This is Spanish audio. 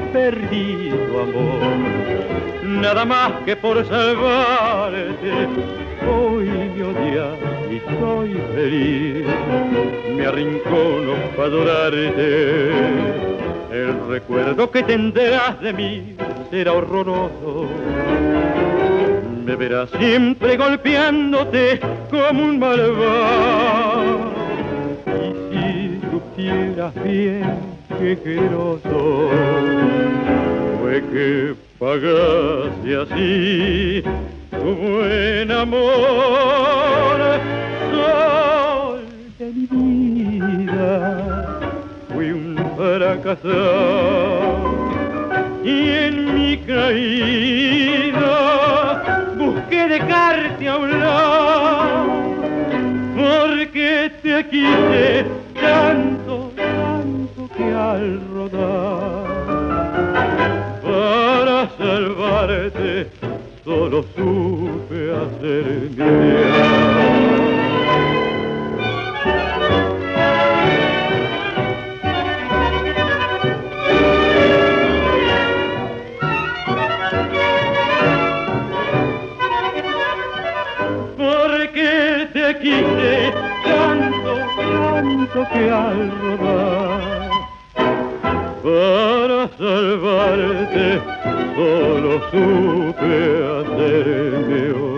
perdido amor, nada más que por salvarte. Hoy me odias y soy feliz, me arrincono para adorarte. El recuerdo que tendrás de mí será horroroso, me verás siempre golpeándote como un malvado. Y si supieras bien qué generoso fue que pagaste así tu buen amor, sol de mi vida, fui un fracasado y en mi caída busqué dejarte a un lado, porque te quise tanto, tanto que al rodar para salvarte solo supe hacerme porque te quise tanto, tanto que al rodar para salvarte solo supe hacerme